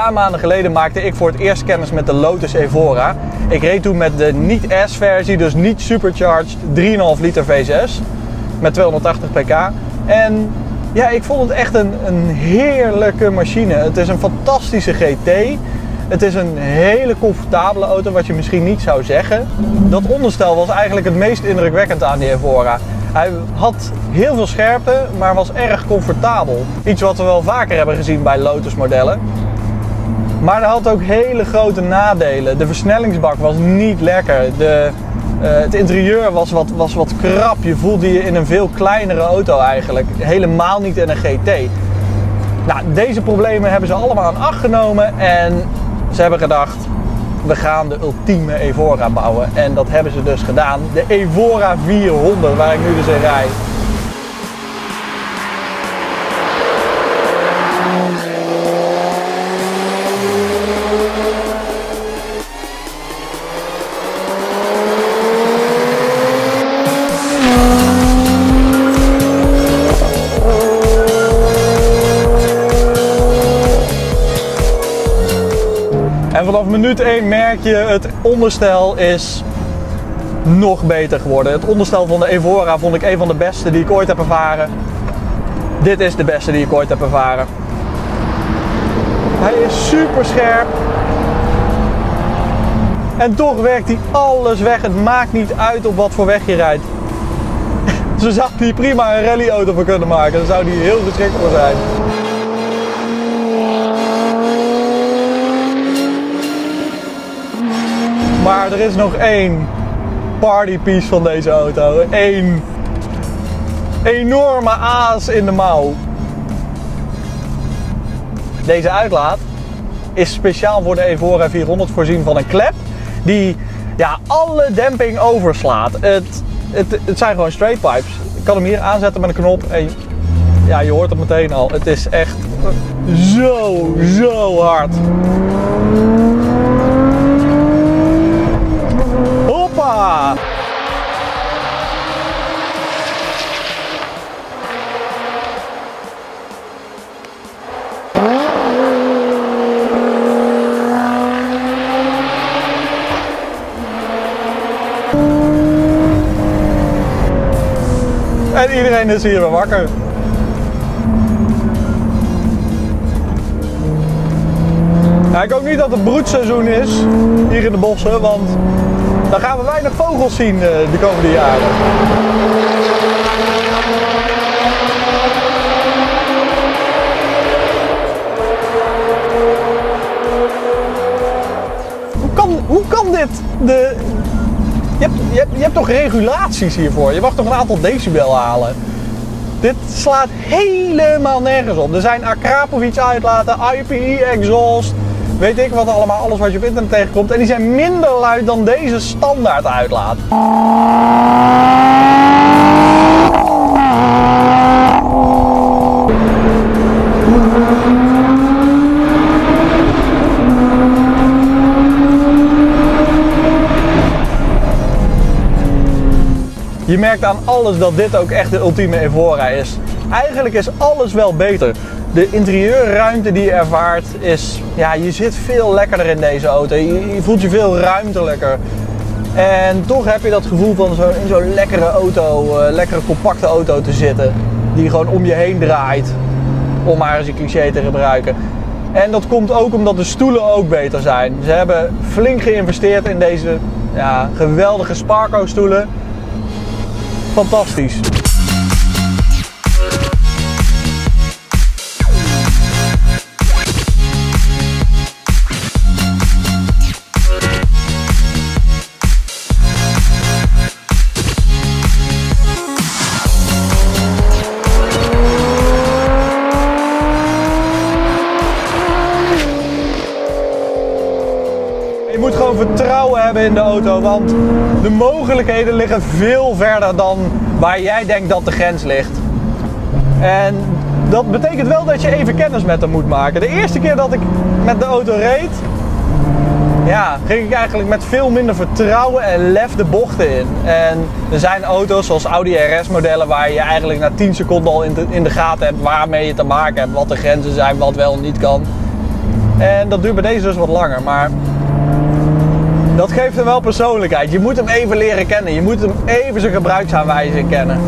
paar maanden geleden maakte ik voor het eerst kennis met de Lotus Evora. Ik reed toen met de niet-S-versie, dus niet supercharged 3,5 liter V6 met 280 pk. En ja, ik vond het echt een heerlijke machine. Het is een fantastische GT. Het is een hele comfortabele auto, wat je misschien niet zou zeggen. Dat onderstel was eigenlijk het meest indrukwekkend aan die Evora. Hij had heel veel scherpte, maar was erg comfortabel. Iets wat we wel vaker hebben gezien bij Lotus modellen. Maar hij had ook hele grote nadelen. De versnellingsbak was niet lekker. Het interieur was wat krap. Je voelde je in een veel kleinere auto eigenlijk. Helemaal niet in een GT. Nou, deze problemen hebben ze allemaal aan acht genomen. En ze hebben gedacht, we gaan de ultieme Evora bouwen. En dat hebben ze dus gedaan. De Evora 400, waar ik nu dus in rijd. En vanaf minuut 1 merk je, het onderstel is nog beter geworden. Het onderstel van de Evora vond ik een van de beste die ik ooit heb ervaren. Dit is de beste die ik ooit heb ervaren. Hij is super scherp. En toch werkt hij alles weg. Het maakt niet uit op wat voor weg je rijdt. Ze zou hier prima een rallyauto voor kunnen maken. Daar zou die heel geschikt voor zijn. Maar er is nog één partypiece van deze auto. Eén enorme aas in de mouw. Deze uitlaat is speciaal voor de Evora 400 voorzien van een klep die alle demping overslaat. Het zijn gewoon straight pipes. Ik kan hem hier aanzetten met een knop en ja, je hoort het meteen al. Het is echt zo hard. Hoppa! En iedereen is hier weer wakker. Nou, ik hoop niet dat het broedseizoen is hier in de bossen, want dan gaan we weinig vogels zien de komende jaren. Hoe kan dit? Je hebt toch regulaties hiervoor? Je mag toch een aantal decibel halen? Dit slaat helemaal nergens op. Er zijn Akrapovic uitlaten, IPE exhaust, weet ik wat allemaal, alles wat je op internet tegenkomt. En die zijn minder luid dan deze standaard uitlaat. Je merkt aan alles dat dit ook echt de ultieme Evora is. Eigenlijk is alles wel beter. De interieurruimte die je ervaart is, ja, je zit veel lekkerder in deze auto. Je voelt je veel ruimtelijker. En toch heb je dat gevoel van in zo'n lekkere auto, lekkere compacte auto te zitten. Die gewoon om je heen draait, om maar eens een cliché te gebruiken. En dat komt ook omdat de stoelen ook beter zijn. Ze hebben flink geïnvesteerd in deze geweldige Sparco stoelen. Fantastisch. Je moet gewoon vertrouwen hebben in de auto, want de mogelijkheden liggen veel verder dan waar jij denkt dat de grens ligt. En dat betekent wel dat je even kennis met hem moet maken. De eerste keer dat ik met de auto reed, ging ik eigenlijk met veel minder vertrouwen en lef de bochten in. En er zijn auto's zoals Audi RS modellen waar je eigenlijk na 10 seconden al in de gaten hebt waarmee je te maken hebt, wat de grenzen zijn, wat wel en niet kan. En dat duurt bij deze dus wat langer, maar dat geeft hem wel persoonlijkheid. Je moet hem even leren kennen, je moet hem even zijn gebruiksaanwijzing kennen.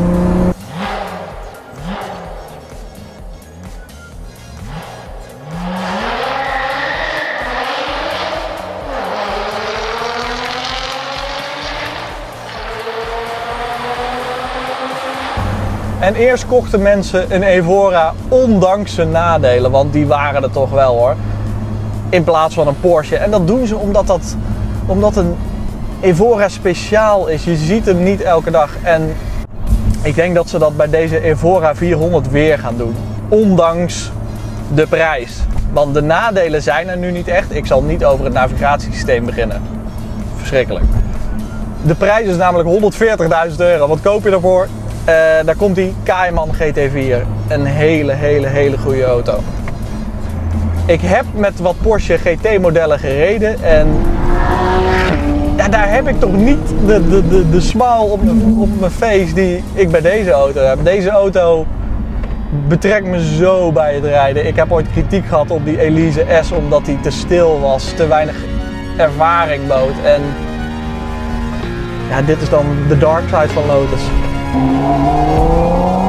En eerst kochten mensen een Evora ondanks zijn nadelen, want die waren er toch wel hoor. In plaats van een Porsche. En dat doen ze omdat een Evora speciaal is. Je ziet hem niet elke dag. En ik denk dat ze dat bij deze Evora 400 weer gaan doen. Ondanks de prijs. Want de nadelen zijn er nu niet echt. Ik zal niet over het navigatiesysteem beginnen. Verschrikkelijk. De prijs is namelijk €140.000. Wat koop je daarvoor? Daar komt die Cayman GT4. Een hele goede auto. Ik heb met wat Porsche GT modellen gereden en ja, daar heb ik toch niet de smile op mijn face die ik bij deze auto heb. Deze auto betrekt me zo bij het rijden. Ik heb ooit kritiek gehad op die Elise S omdat die te stil was, te weinig ervaring bood. En ja, dit is dan de dark side van Lotus.